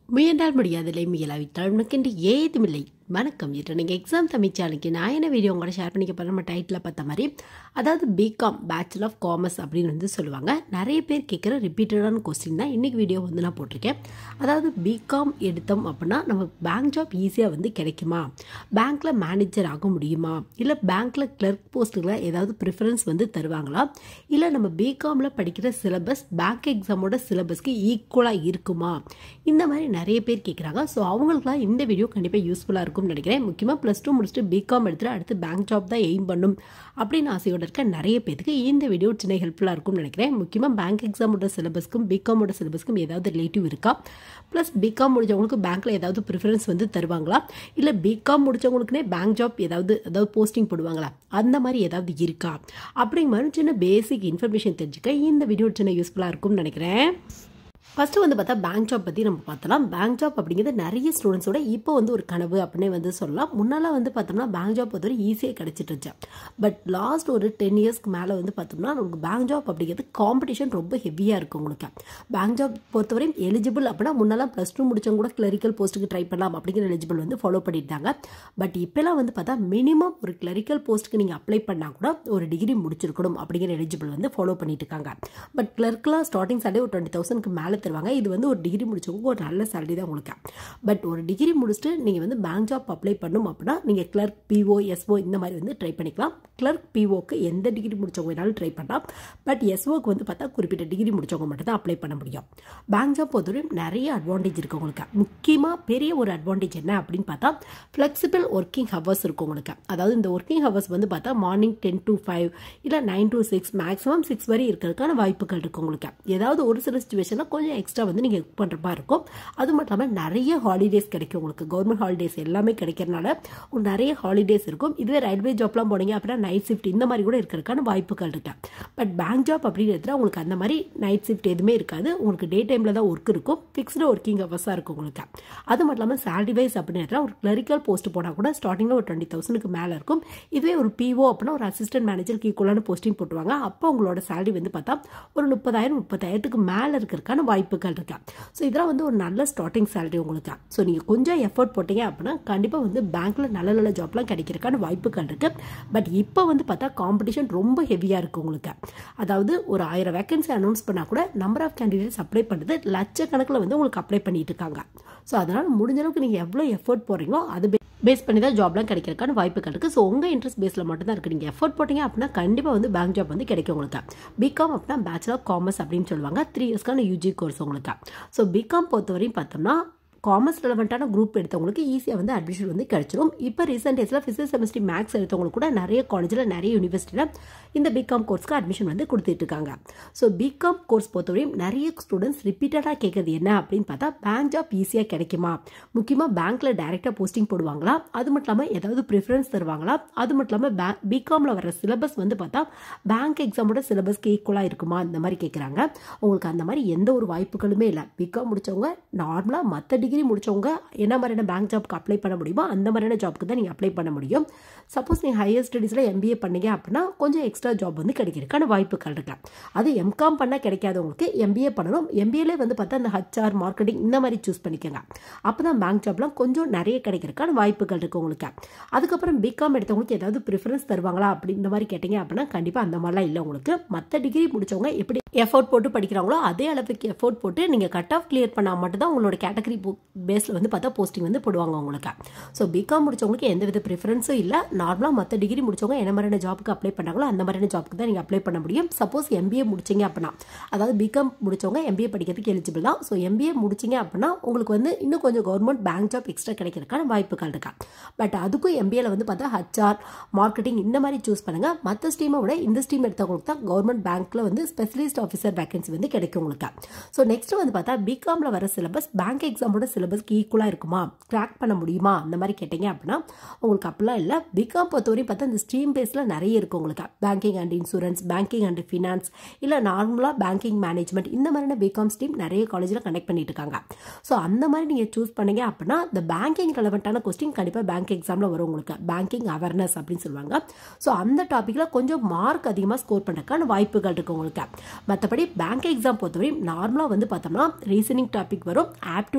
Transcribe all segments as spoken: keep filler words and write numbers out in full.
முயன்றால் முடியாதில்லை முயலாவிட்டால் உனக்கென்று ஏதுமில்லை. வணக்கம். இன்று நீங்கள் எக்ஸாம் தமிழ் சேனலுக்கு நான் என்ன வீடியோ உங்களோட ஷேர் பண்ணிக்க போகிற நம்ம டைட்டில் பார்த்த மாதிரி, அதாவது பிகாம் பேச்சுலர் ஆஃப் காமர்ஸ் அப்படின்னு வந்து சொல்லுவாங்க. நிறைய பேர் கேட்குற ரிப்பீட்டடான கொஸ்டின் தான் இன்றைக்கி வீடியோ வந்து நான் போட்டிருக்கேன். அதாவது பிகாம் எடுத்தோம் அப்படின்னா நம்ம பேங்க் ஜாப் ஈஸியாக வந்து கிடைக்குமா, பேங்க்கில் மேனேஜர் ஆக முடியுமா, இல்லை பேங்க்கில் கிளர்க் போஸ்ட்டுகளை ஏதாவது ப்ரிஃபரன்ஸ் வந்து தருவாங்களா, இல்லை நம்ம பிகாமில் படிக்கிற சிலபஸ் பேங்க் எக்ஸாமோட சிலபஸ்க்கு ஈக்குவலாக இருக்குமா, இந்த மாதிரி நிறைய பேர் கேட்குறாங்க. ஸோ அவங்களுக்குலாம் இந்த வீடியோ கண்டிப்பாக யூஸ்ஃபுல்லாக இருக்கும்னு நினைக்கிறேன். முக்கியமாக ப்ளஸ் டூ முடிச்சுட்டு பிகாம் எடுத்துகிட்டு அடுத்து பேங்க் ஜாப் தான் எய்ம் பண்ணும் அப்படின்னு ஆசையோடு இருக்க நிறைய பேருக்கு இந்த வீடியோ சின்ன ஹெல்ப்ஃபுல்லாக இருக்கும்னு நினைக்கிறேன். முக்கியமாக பேங்க் எக்ஸாமோட சிலபஸ்க்கும் பிகாமோட சிலபஸ்க்கும் ஏதாவது ரிலேட்டிவ் இருக்கா, ப்ளஸ் பிகாம் முடிச்சவங்களுக்கு பேங்க்கில் ஏதாவது ப்ரிஃபரன்ஸ் வந்து தருவாங்களா, இல்லை பிகாம் முடிச்சவங்களுக்குனே பேங்க் ஜாப் ஏதாவது ஏதாவது போஸ்டிங் போடுவாங்களா, அந்த மாதிரி ஏதாவது இருக்கா அப்படிங்கிற மாதிரி சின்ன பேசிக் இன்ஃபர்மேஷன் தெரிஞ்சுக்க இந்த வீடியோ சின்ன யூஸ்ஃபுல்லாக இருக்கும்னு நினைக்கிறேன். ஃபஸ்ட்டு வந்து பார்த்தா பேங்க் ஜாப் பற்றி நம்ம பார்த்தலாம். பேங்க் ஜாப் அப்படிங்கிறது நிறைய ஸ்டூடெண்ட்ஸோட இப்போ வந்து ஒரு கனவு அப்படின்னே வந்து சொல்லலாம். முன்னெல்லாம் வந்து பார்த்தோம்னா பேங்க் ஜாப் பொறுத்தவரை ஈஸியாக கிடச்சிட்டு இருந்துச்சு. பட் லாஸ்ட் ஒரு டென் இயர்ஸ்க்கு மேலே வந்து பார்த்தோம்னா நமக்கு பேங்க் ஜாப் அப்படிங்கிறது காம்படிஷன் ரொம்ப ஹெவியாக இருக்கும். உங்களுக்கு பேங்க் ஜாப் பொறுத்தவரையும் எலிஜிபிள் அப்படின்னா முன்னெல்லாம் ப்ளஸ் டூ முடிச்சவங்க கூட கிளரிக்கல் போஸ்ட்டுக்கு ட்ரை பண்ணலாம் அப்படிங்கிற எலிஜிபிள் வந்து ஃபாலோ பண்ணிட்டாங்க. பட் இப்போலாம் வந்து பார்த்தா மினிமம் ஒரு கிளரிக்கல் போஸ்ட்டுக்கு நீங்கள் அப்ளை பண்ணால் கூட ஒரு டிகிரி முடிச்சிருக்கணும் அப்படிங்கிற எலிஜிபிள் வந்து ஃபாலோ பண்ணிட்டு இருக்காங்க. பட் கிளர்க்கெலாம் ஸ்டார்டிங் சேலரி ஒரு டுவெண்ட்டி தௌசண்ட்க்கு மேலே தருவாங்க. இது வந்து ஒரு டிகிரி முடிச்சவங்க ஒரு நல்ல சேலரி தான் உங்களுக்கு. பட் ஒரு டிகிரி முடிச்சுட்டு நீங்கள் வந்து பேங்க் ஜாப் அப்ளை பண்ணணும் அப்படின்னா நீங்கள் கிளர்க், பிஓ, எஸ்ஓ இந்த மாதிரி வந்து ட்ரை பண்ணிக்கலாம். கிளர்க், பிஓக்கு எந்த டிகிரி முடிச்சவங்க வேணாலும் ட்ரை பண்ணலாம். பட் எஸ்ஓக்கு வந்து பார்த்தா குறிப்பிட்ட டிகிரி முடிச்சவங்க மட்டும் தான் அப்ளை பண்ண முடியும். பேங்க் ஜாப் பொறுத்தவரையும் நிறைய அட்வான்டேஜ் இருக்குது உங்களுக்கு. முக்கியமாக பெரிய ஒரு அட்வான்டேஜ் என்ன அப்படின்னு பார்த்தா ஃப்ளெக்சிபிள் ஒர்க்கிங் ஹவர்ஸ் இருக்கும் உங்களுக்கு. அதாவது இந்த ஒர்க்கிங் ஹவர்ஸ் வந்து பார்த்தா மார்னிங் டென் டு ஃபைவ் இல்லை nine to six maximum six வரை இருக்கிறதுக்கான வாய்ப்புகள் இருக்குது உங்களுக்கு. ஏதாவது ஒரு சில சுச்சுவேஷனில் கொஞ்சம் எக்ஸ்ட்ரா வந்து நீங்கள் ஒர்க் பண்ணுற மாதிரி இருக்கும். அது மட்டும் இல்லாமல் நிறைய ஹாலிடேஸ் கிடைக்கும் உங்களுக்கு. கவர்மெண்ட் ஹாலிடேஸ் எல்லாமே கிடைக்கிறதுனால உங்களுக்கு நிறைய ஹாலிடேஸ் இருக்கும். இதுவே ரயில்வே ஜாப்லாம் போனீங்க அப்படின்னா நைட் ஷிஃப்ட் இந்த மாதிரி கூட இருக்கிறதுக்கான வாய்ப்புகள் இருக்கு. பட் பேங்க் ஜாப் அப்படிங்கிறதுல உங்களுக்கு அந்த மாதிரி நைட் ஷிஃப்ட் எதுவுமே இருக்காது. உங்களுக்கு டே டைமில் தான் ஒர்க் இருக்கும். ஃபிக்ஸ்டு ஒர்க்கிங் ஹவர்ஸாக இருக்கும் உங்களுக்கு. அது மட்டும் இல்லாமல் சேலரி வைஸ் அப்படின்னா ஒரு கிளரிக்கல் போஸ்ட் போனால் கூட ஸ்டார்டிங்கில் ஒரு டுவெண்ட்டி தௌசண்ட்க்கு மேலே இருக்கும். இதுவே ஒரு பிஓ அப்படின்னா ஒரு அசிஸ்டன்ட் மேனேஜருக்கு ஈக்குவலான போஸ்டிங் போட்டுருவாங்க. அப்போ உங்களோட சேலரி வந்து பார்த்தா ஒரு முப்பதாயிரம் முப்பத்தாயிரத்துக்கு மேலே இருக்கிறதுக்கான வாய்ப்புகள் இருக்கு. ஸோ இதெல்லாம் வந்து ஒரு நல்ல ஸ்டார்டிங் சேலரி உங்களுக்கு. ஸோ நீங்கள் கொஞ்சம் எஃபர்ட் போட்டீங்க அப்படின்னா கண்டிப்பாக வந்து பேங்க்கில் நல்ல நல்ல ஜாப்லாம் கிடைக்கிறதுக்கான வாய்ப்புகள் இருக்குது. பட் இப்போ வந்து பார்த்தா காம்படிஷன் ரொம்ப ஹெவியாக இருக்குது உங்களுக்கு. அதாவது ஒரு ஆயிரம் வேகன்சி அனௌன்ஸ் பண்ணால் கூட நம்பர் ஆஃப் கேண்டிடேட்ஸ் அப்ளை பண்ணுறது லட்சக்கணக்கில் வந்து உங்களுக்கு அப்ளை பண்ணிட்டு இருக்காங்க. ஸோ அதனால் முடிஞ்ச அளவுக்கு நீங்கள் எவ்வளோ எஃபர்ட் போடுறீங்களோ அது பேஸ் பண்ணி தான் ஜாப்லாம் கிடைக்கிறதுக்கான வாய்ப்புகள் இருக்குது. ஸோ உங்கள் இன்ட்ரெஸ்ட் பேஸில் மட்டும் தான் இருக்குது. நீங்கள் எஃபர்ட் போட்டிங்க அப்படின்னா கண்டிப்பாக வந்து பேங்க் ஜாப் வந்து கிடைக்கும் உங்களுக்கு. பிகாம் அப்படின்னா பேச்சுலர் ஆஃப் காமர்ஸ் அப்படின்னு சொல்லுவாங்க. த்ரீ இயர்ஸ்க்கான யூஜி கோர்ஸ் உங்களுக்கு. ஸோ பிகாம் பொறுத்தவரையும் பார்த்தோம்னா காமர்ஸ் ரெலவெண்ட்டான குரூப் எடுத்தவங்களுக்கு ஈஸியாக வந்து அட்மிஷன் வந்து கிடைச்சிடும். இப்போ ரீசெண்ட் டேஸில் ஃபிசிக்ஸ் கெமிஸ்ட்ரி மேக்ஸ் எடுத்தவங்களுக்கு கூட நிறைய காலேஜில் நிறைய யூனிவர்சிட்டியில் இந்த பிகாம் கோர்ஸ்க்கு அட்மிஷன் வந்து கொடுத்துட்டு இருக்காங்க. ஸோ பிகாம் கோர்ஸ் பொறுத்தவரையும் நிறைய ஸ்டூடெண்ட்ஸ் ரிப்பீட்டடாக கேட்குறது என்ன அப்படின்னு பார்த்தா பேங்க் ஜாப் ஈஸியாக கிடைக்குமா, முக்கியமாக பேங்க்கில் டைரெக்டாக போஸ்டிங் போடுவாங்களா, அது மட்டும் இல்லாமல் ஏதாவது ப்ரிஃபரன்ஸ் தருவாங்களா, அது மட்டும் இல்லாமல் பே பிகாமில் வர சிலபஸ் வந்து பார்த்தா பேங்க் எக்ஸாமோட சிலபஸ்க்கு ஈக்குவலாக இருக்குமா, இந்த மாதிரி கேட்குறாங்க. உங்களுக்கு அந்த மாதிரி எந்த ஒரு வாய்ப்புகளுமே இல்லை. பிகாம் முடித்தவங்க நார்மலாக மற்ற டிகிரி டிகிரி முடிச்சவங்க என்ன மாதிரியான பேங்க் ஜாப்க்கு அப்ளை பண்ண முடியுமோ அந்த மாதிரியான ஜாப்க்கு தான் நீங்கள் அப்ளை பண்ண முடியும். சப்போஸ் நீங்கள் ஹையர் ஸ்டடீஸில் எம்பிஏ பண்ணீங்க அப்படின்னா கொஞ்சம் எக்ஸ்ட்ரா ஜாப் வந்து கிடைக்கிறதுக்கான வாய்ப்புகள் இருக்கு. அது எம்காம் பண்ணால் கிடைக்காதவங்களுக்கு எம்பிஏ பண்ணணும். எம்பிஏலே வந்து பார்த்தா அந்த ஹச்ஆர் மார்க்கெட்டிங் இந்த மாதிரி சூஸ் பண்ணிக்கோங்க. அப்போ தான் பேங்க் ஜாப்லாம் கொஞ்சம் நிறைய கிடைக்கிறதுக்கான வாய்ப்புகள் இருக்குது உங்களுக்கு. அதுக்கப்புறம் பிகாம் எடுத்தவங்களுக்கு ஏதாவது ப்ரிஃபரன்ஸ் தருவாங்களா அப்படி இந்த மாதிரி கேட்டீங்க அப்படின்னா கண்டிப்பாக அந்த மாதிரிலாம் இல்லை உங்களுக்கு. மற்ற டிகிரி முடிச்சவங்க எப்படி எஃபோர்ட் போட்டு படிக்கிறாங்களோ அதே அளவுக்கு எஃபோர்ட் போட்டு நீங்கள் கட் ஆஃப் கிளியர் பண்ணால் மட்டும் தான் உங்களோட கேட்டகரி பேஸில் வந்து பார்த்தா போஸ்டிங் வந்து போடுவாங்க உங்களுக்கு. ஸோ பிகாம் முடிச்சவங்களுக்கு எந்த வித ப்ரிஃபரன்ஸும் இல்லை. நார்மலாக மற்ற டிகிரி முடிச்சவங்க என்ன மாதிரியான ஜாப்புக்கு அப்ளை பண்ணாங்களோ அந்த மாதிரியான ஜாப்புக்கு தான் நீங்கள் அப்ளை பண்ண முடியும். சப்போஸ் எம்பிஏ முடிச்சிங்க அப்படின்னா, அதாவது பிகாம் முடிச்சவங்க எம்பிஏ படிக்கிறதுக்கு எலிஜிபிள் தான். ஸோ எம்பிஏ முடிச்சிங்க அப்படின்னா உங்களுக்கு வந்து இன்னும் கொஞ்சம் கவர்மெண்ட் பேங்க் ஜாப் எக்ஸ்ட்ரா கிடைக்கிறதுக்கான வாய்ப்புகள் இருக்கா. பட் அதுக்கும் எம்பிஏல வந்து பார்த்தா ஹச்ஆர் மார்க்கெட்டிங் இந்த மாதிரி சூஸ் பண்ணுங்க. மற்ற ஸ்ட்ரீமை விட இந்த ஸ்ட்ரீம் எடுத்தவங்களுக்கு தான் கவர்மெண்ட் பேங்க்கில் வந்து ஸ்பெஷலிஸ்ட் ஆஃபீஸர் வேகன்சி வந்து கிடைக்கும் உங்களுக்கு. ஸோ நெக்ஸ்ட் வந்து பார்த்தா பிகாமில் வர சிலபஸ் பேங்க் எக்ஸாமோட சிலபஸ்க்கு ஈக்குவலாக இருக்குமா, கிராக் பண்ண முடியுமா, அந்த மாதிரி கேட்டீங்க அப்படின்னா உங்களுக்கு அப்படிலாம் இல்லை. பிகாம் பொறுத்தவரையும் பார்த்தா இந்த ஸ்ட்ரீம் பேஸில் நிறைய இருக்குது உங்களுக்கு. Banking and insurance, banking and finance, இல்லை நார்மலாக பேங்கிங் மேனேஜ்மெண்ட் இந்த மாதிரியான பிகாம் ஸ்ட்ரீம் நிறைய காலேஜில் கனெக்ட் பண்ணிட்டு இருக்காங்க. ஸோ அந்த மாதிரி நீங்கள் சூஸ் பண்ணீங்க அப்படின்னா இந்த பேங்கிங் ரெலவெண்ட்டான கொஸ்டின் கண்டிப்பாக பேங்க் எக்ஸாமில் வரும் உங்களுக்கு. பேங்கிங் அவேர்னஸ் அப்படின்னு சொல்லுவாங்க. ஸோ அந்த டாப்பிக்கில் கொஞ்சம் மார்க் அதிகமாக ஸ்கோர் பண்ணுறதுக்கான வாய்ப்புகள் இருக்குது உங்களுக்கு. மற்றபடி பேங்க் எக்ஸாம் பொறுத்தவரையும் நார்மலாக வந்து பார்த்தோம்னா ரீசனிங் டாபிக் வரும், ஆப்டியூட் டாபிக்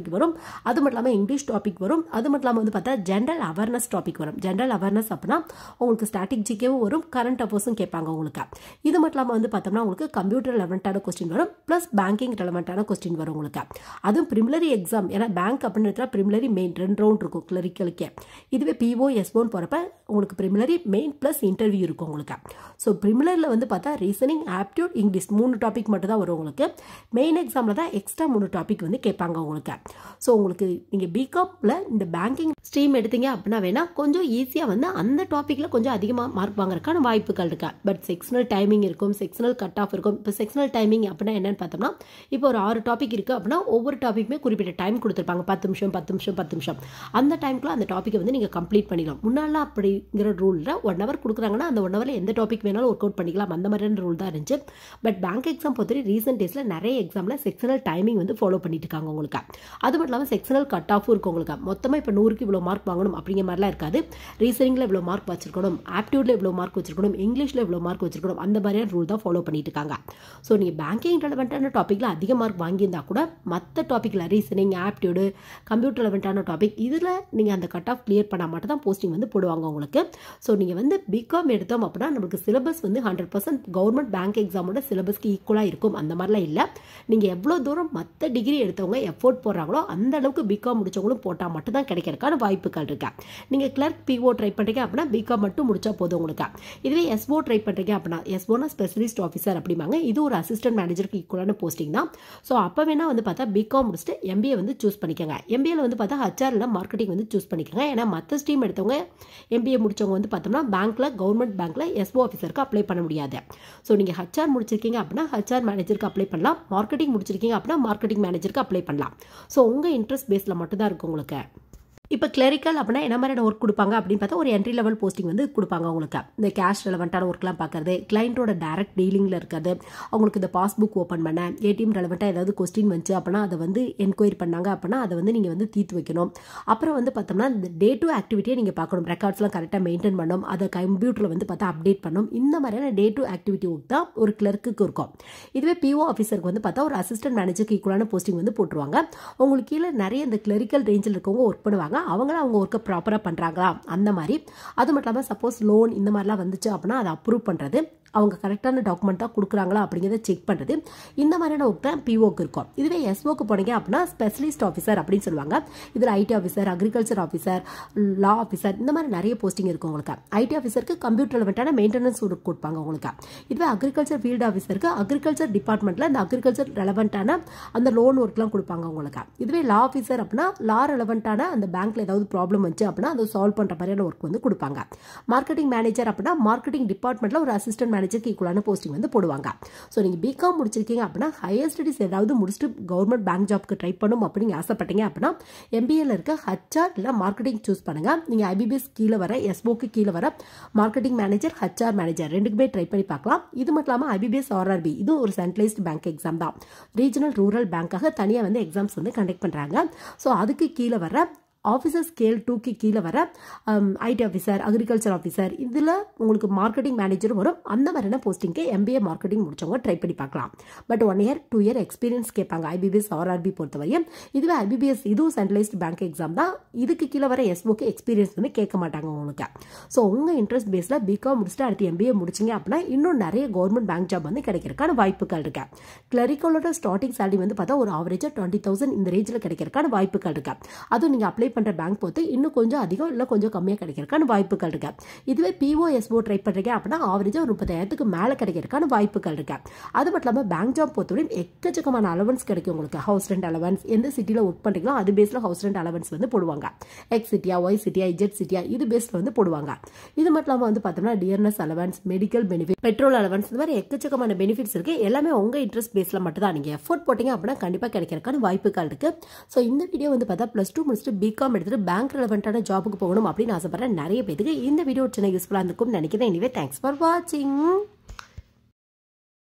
டாபிக் வரும், அது மட்டும் இல்லாமல் இங்கிலீஷ் டாபிக் வரும், அது மட்டும் இல்லாமல் வந்து பார்த்தா ஜென்ரல் அவேர்னஸ் டாபிக் வரும். ஜென்ரல் அவேர்னஸ் அப்படின்னா உங்களுக்கு ஸ்டாட்டிக் ஜிகேவும் வரும், கரண்ட் அஃபேர்ஸும் கேட்பாங்க உங்களுக்கு. இது மட்டும் இல்லாமல் வந்து பார்த்தோம்னா உங்களுக்கு கம்ப்யூட்டர் ரெலவெண்ட்டான கொஸ்டின் வரும், ப்ளஸ் பேங்கிங் ரெலவெண்ட்டான கொஸ்டின் வரும் உங்களுக்கு. அதுவும் ப்ரிமிலரி எக்ஸாம், ஏன்னா பேங்க் அப்படின்னு ப்ரிமிலரி மெயின் ரெண்டு ரவுண்ட் இருக்கும் கிளரிக்கலுக்கே. இதுவே பிஓ எஸ்ஓன்னு போகிறப்ப உங்களுக்கு ப்ரிமிலரி மெயின் ப்ளஸ் இன்டர்வியூ இருக்கும் உங்களுக்கு. ஸோ ப்ரிமிலரியில் வந்து பார்த்தா ரீசனிங், ஆப்டியூட், இங்கிலீஷ் மூணு டாபிக் மட்டும் தான் வரும் உங்களுக்கு. மெயின் எக்ஸாமில் தான் எக்ஸ்ட்ரா மூணு டாபிக் வந்து கேட்பாங்க உங்களுக்கு. ஸோ உங்களுக்கு நீங்கள் பிகாமில் இந்த பேங்கிங் ஸ்ட்ரீம் எடுத்தீங்க அப்படின்னா வேணால் கொஞ்சம் ஈஸியாக வந்து அந்த டாப்பிக்கில் கொஞ்சம் அதிகமாக மார்க் வாங்குறதுக்கான வாய்ப்புகள் இருக்கா. பட் செக்ஷனல் டைமிங் இருக்கும், செக்ஷனல் கட் ஆஃப் இருக்கும். இப்போ செக்ஷனல் டைமிங் அப்படின்னா என்னன்னு பார்த்தோம்னா, இப்போ ஒரு ஆறு டாபிக் இருக்குது அப்படின்னா ஒவ்வொரு டாப்பிக்குமே குறிப்பிட்ட டைம் கொடுத்துருப்பாங்க, பத்து நிமிஷம் பத்து நிமிஷம் பத்து நிமிஷம். அந்த டைமுக்குள்ள அந்த டாப்பிக்கை வந்து நீங்கள் கம்ப்ளீட் பண்ணிடலாம். முன்னாலாம் அப்படிங்கிற ரூலில் ஒன் ஹவர் கொடுக்குறாங்கன்னா அந்த ஒன் ஹவரில் எந்த டாபிக் வேணாலும் ஒர்க் அவுட் பண்ணிக்கலாம், அந்த மாதிரியான ரூல் தான் இருந்துச்சு. பட் பேங்க் எக்ஸாம் பொறுத்தவரை ரீசெண்ட் டேஸில் நிறைய எக்ஸாமில் செக்ஷனல் டைமிங் வந்து ஃபாலோ பண்ணிட்டு இருக்காங்க உங்களுக்கு. அது மட்டும் இல்லாமல் செக்ஷனல் கட் ஆஃபும் இருக்கும் உங்களுக்கு. மொத்தமாக இப்போ நூறுக்கு இவ்வளோ மார்க் வாங்கணும் அப்படிங்கிற மாதிரிலாம் இருக்காது. ரீசனிங்கில் இவ்வளோ மார்க் வச்சிருக்கணும், ஆப்டியூடில் இவ்வளோ மார்க் வச்சிருக்கணும், இங்கிலீஷில் இவ்வளோ மார்க் வச்சிருக்கணும், அந்த மாதிரியான ரூல் தான் ஃபாலோ பண்ணிட்டு இருக்காங்க. ஸோ நீங்கள் பேங்கிங் ரெலவெண்ட்டான டாப்பிக்கில் அதிக மார்க் வாங்கியிருந்தா கூட மற்ற டாப்பிக்கில் ரீசனிங், ஆப்டியூடு, கம்ப்யூட்டர் ரெலவெண்ட்டான டாபிக் இதில் நீங்கள் அந்த கட் ஆஃப் கிளியர் பண்ணால் மட்டும் தான் போஸ்டிங் வந்து போடுவாங்க உங்களுக்கு. ஸோ நீங்கள் வந்து பிகாம் எடுத்தோம் அப்படின்னா நமக்கு சிலபஸ் வந்து ஹண்ட்ரட் பர்சன்ட் கவர்மெண்ட் பேங்க் எக்ஸாமோட சிலபஸ்க்கு ஈக்குவலாக இருக்கும், அந்த மாதிரிலாம் இல்லை. நீங்கள் எவ்வளோ தூரம் மற்ற டிகிரி எடுத்தவங்க எஃபோர்ட் போடுறாங்களோ அந்த அளவுக்கு பிகாம் முடிச்சவங்களும் போட்டால் மட்டும் தான் கிடைக்கிறதுக்கான வாய்ப்புகள் இருக்கா. நீங்கள் கிளர்க் பிஓ ட்ரை பண்ணுறீங்க அப்படின்னா பிகாம் மட்டும் முடிச்சா போதும் உங்களுக்கு. இதுவே எஸ்ஓ ட்ரை பண்ணுறீங்க அப்படின்னா எஸ்ஓனா ஸ்பெஷலிஸ்ட் ஆஃபீஸர் அப்படிம்பாங்க, இது ஒரு அசிஸ்டன்ட் மேனேஜருக்கு ஈக்குவலான போஸ்டிங் தான். ஸோ அப்போ வேணால் வந்து பார்த்தா பிகாம் முடிச்சுட்டு எம்பிஏ வந்து சூஸ் பண்ணிக்கோங்க. எம்பிஏல வந்து பார்த்தா ஹச்ஆர்ல மார்க்கெட்டிங் வந்து சூஸ் பண்ணிக்கோங்க. ஏன்னா மற்ற ஸ்ட்ரீம் எடுத்தவங்க எம்பிஏ முடிச்சவங்க வந்து பார்த்தோம்னா பேங்க்ல கவர்மெண்ட் பேங்க்ல எஸ்ஓ ஆஃபீஸருக்கு அப்ளை பண்ண முடியாது. ஸோ நீங்கள் ஹச்ஆர் முடிச்சிருக்கீங்க அப்படின்னா ஹச்ஆர் மேனேஜருக்கு அப்ளை பண்ணலாம், மார்க்கெட்டிங் முடிச்சிருக்கீங்க அப்படின்னா மார்க்கெட்டிங் மேனேஜருக்கு அப்ளை பண்ணலாம். ஸோ உங்கள் இன்ட்ரெஸ்ட் பேஸில் மட்டும் தான் இருக்கும் உங்களுக்கு. இப்போ கிளரிக்கல் அப்படின்னா என்ன மாதிரியான ஒர்க் கொடுப்பாங்க அப்படின்னு பார்த்தா ஒரு என்ட்ரி லெவல் போஸ்டிங் வந்து கொடுப்பாங்க உங்களுக்கு. இந்த கேஷ் ரெலவெண்ட்டான ஒர்க்லாம் பார்க்கறது, கிளைண்ட்டோட டைரக்ட் டீலிங்கில் இருக்கிறது, அவங்களுக்கு இந்த பாஸ்புக் ஓப்பன் பண்ண, ஏடிஎம் ரெலவெண்ட்டாக ஏதாவது கொஸ்டின் வந்துச்சு அப்படின்னா அதை வந்து என்கொயரி பண்ணாங்க அப்படின்னா அதை வந்து நீங்கள் வந்து தீர்த்து வைக்கணும். அப்புறம் வந்து பார்த்தோம்னா இந்த டே டு ஆக்டிவிட்டியை நீங்கள் பார்க்கணும், ரெக்கார்ட்ஸ்லாம் கரெக்டாக மெயின்டைன் பண்ணணும், அதை கம்ப்யூட்டரில் வந்து பார்த்தா அப்டேட் பண்ணணும். இந்த மாதிரியான டே டு ஆக்டிவிட்டி ஒர்க் தான் ஒரு கிளர்க்குக்கு இருக்கும். இதுவே பிஓ ஆஃபீஸருக்கு வந்து பார்த்தா ஒரு அசிஸ்டன்ட் மேனேஜருக்கு ஈக்குவலான போஸ்டிங் வந்து போட்டுருவாங்க. உங்களுக்கு கீழே நிறைய இந்த கிளரிக்கல் ரேஞ்சில் இருக்கவங்க ஒர்க் பண்ணுவாங்க, அவங்களும் அவங்க ஒர்க்கை ப்ராப்பராக பண்ணுறாங்களா அந்த மாதிரி. அது மட்டும் இல்லாமல் சப்போஸ் லோன் இந்த மாதிரிலாம் வந்துச்சு அப்படின்னா அதை அப்ரூவ் பண்ணுறது, அவங்க கரெக்டான டாக்குமெண்ட் தான் கொடுக்குறாங்களா அப்படிங்கிறத செக் பண்ணுறது, இந்த மாதிரியான ஒர்க் தான் பிஓக்கு இருக்கும். இதுவே எஸ்ஓக்கு போனீங்க அப்படின்னா ஸ்பெஷலிஸ்ட் ஆஃபீஸர் அப்படின்னு சொல்லுவாங்க. இதில் IT officer, agriculture officer, law officer இந்த மாதிரி நிறைய போஸ்டிங் இருக்கும் உங்களுக்கு. ஐடி ஆஃபீஸருக்கு கம்ப்யூட்டர் ரெலவெண்ட்டான மெயின்டெனன்ஸ் ஒர்க் கொடுப்பாங்க உங்களுக்கு. இதுவே அக்ரிகல்ச்சர் ஃபீல்டு ஆஃபீஸருக்கு அக்ரிகல்ச்சர் டிபார்ட்மெண்ட்டில் இந்த அக்ரிகல்ச்சர் ரெலவெண்ட்டான அந்த லோன் ஒர்க்லாம் கொடுப்பாங்க உங்களுக்கு. இதுவே லா ஆஃபீஸர் அப்படின்னா லா ரெலவெண்ட்டான அந்த பேங்க்ல ஏதாவது ப்ராப்ளம் வந்துச்சு அப்படின்னா அதை சால்வ் பண்ணுற மாதிரியான ஒர்க் வந்து கொடுப்பாங்க. மார்க்கெட்டிங் மேனேஜர் அப்படின்னா மார்க்கெட்டிங் டிபார்ட்மெண்ட்டில் ஒரு அசிஸ்டன்ட் மேனேஜருக்கு ஈக்குவலான போஸ்டிங் வந்து போடுவாங்க. ஸோ நீங்கள் பிகாம் முடிச்சிருக்கீங்க அப்படின்னா ஹையர் ஸ்டடிஸ் ஏதாவது முடிச்சுட்டு கவர்மெண்ட் பேங்க் ஜாப்க்கு ட்ரை பண்ணும் அப்படின்னு ஆசைப்பட்டீங்க அப்படின்னா எம்பிஏல இருக்க ஹச்ஆர் இல்லை மார்க்கெட்டிங் சூஸ் பண்ணுங்க. நீங்கள் ஐபிபிஎஸ் கீழே வர, எஸ்ஓக்கு கீழே வர மார்க்கெட்டிங் மேனேஜர், ஹச்ஆர் மேனேஜர் ரெண்டுக்குமே ட்ரை பண்ணி பார்க்கலாம். இது மட்டும் இல்லாமல் ஐபிபிஎஸ் ஆர்ஆர்பி இது ஒரு சென்ட்ரலைஸ்டு பேங்க் எக்ஸாம் தான். ரீஜனல் ரூரல் பேங்காக தனியாக வந்து எக்ஸாம்ஸ் வந்து கண்டக்ட் பண்ணுறாங்க. ஸோ அதுக்கு கீழே வர ஆஃபீஸர் ஸ்கேல் டூக்கு கீழே வர ஐடி ஆஃபீஸர், அக்ரிகல்ச்சர் ஆஃபீஸர், இதில் உங்களுக்கு மார்க்கெட்டிங் மேனேஜரும் வரும். அந்த மாதிரியான போஸ்டிங்க்கு எம்பிஏ மார்க்கெட்டிங் முடிச்சவங்க ட்ரை பண்ணி பார்க்கலாம். But one year two year experience கேட்பாங்க ஐபிபிஎஸ் ஆர்ஆர்பி பொறுத்தவரையும். இதுவே ஐபிபிஎஸ் இதுவும் சென்ட்ரலைஸ்டு பேங்க் எக்ஸாம் தான். இதுக்கு கீழே வர எஸ்ஓக்கு எக்ஸ்பீரியன்ஸ் வந்து கேட்க மாட்டாங்க உங்களுக்கு. ஸோ உங்கள் இன்ட்ரெஸ்ட் பேஸில் பிகாம் முடிச்சுட்டு அடுத்து எம்பிஏ முடிச்சிங்க அப்படின்னா இன்னும் நிறைய கவர்மெண்ட் பேங்க் ஜாப் வந்து கிடைக்கிறதுக்கான வாய்ப்புகள் இருக்கு. கிளரிக்கலோட ஸ்டார்டிங் சேலரி வந்து பார்த்தா ஒரு ஆவரேஜாக டுவெண்ட்டி தௌசண்ட் இந்த ரேஞ்சில் கிடைக்கிறதுக்கான வாய்ப்புகள் இருக்கு. அதுவும் நீங்கள் அப்ளை பண்ற பேங்க் பொறுத்து இன்னும் கொஞ்சம் அதிகம் இல்லை கொஞ்சம் கம்மியாக கிடைக்கிறதுக்கான வாய்ப்புகள் இருக்கு. இதுவே பிஓஎஸ்ஓ ட்ரை பண்றீங்க அப்படின்னா ஆவரேஜா ஒரு முப்பதாயிரத்துக்கு மேலே கிடைக்கிறதுக்கான வாய்ப்புகள் இருக்கு. அது மட்டும் இல்லாமல் பேங்க் ஜாப் பொறுத்தவரையும் எக்கச்சக்கமான அலவன்ஸ் கிடைக்கும் உங்களுக்கு. ஹவுஸ் ரெண்ட் அலவன்ஸ், எந்த சிட்டியில் ஒர்க் பண்ணுறீங்களோ அது பேஸில் ஹவுஸ் ரெண்ட் அலவன்ஸ் வந்து போடுவாங்க. எக்ஸ் சிட்டியா, ஒய் சிட்டியா, இஜெட் சிட்டியா இது பேஸில் வந்து போடுவாங்க. இது மட்டும் இல்லாமல் வந்து பார்த்தோம்னா dearness allowance, medical benefit, petrol allowance இந்த மாதிரி எக்கச்சக்கமான பெனிஃபிட்ஸ் இருக்கு. எல்லாமே உங்க இன்ட்ரெஸ்ட் பேஸில் மட்டும் தான். நீங்கள் எஃபோர்ட் போட்டீங்க அப்படின்னா கண்டிப்பாக கிடைக்கிறதுக்கான வாய்ப்புகள் இருக்கு. ஸோ இந்த வீடியோ வந்து பார்த்தா பிளஸ் டூ முடிச்சுட்டு பிகாம் எடுத்துட்டு பேங்க் ரெலவெண்டான ஜாபுக்கு போகணும் அப்படின்னு ஆசைப்படுற நிறைய பேருக்கு இந்த வீடியோ சின்ன யூஸ்ஃபுல்லாக இருக்கும் நினைக்கிறேன். எனிவே தேங்க்ஸ் ஃபார் வாட்சிங்.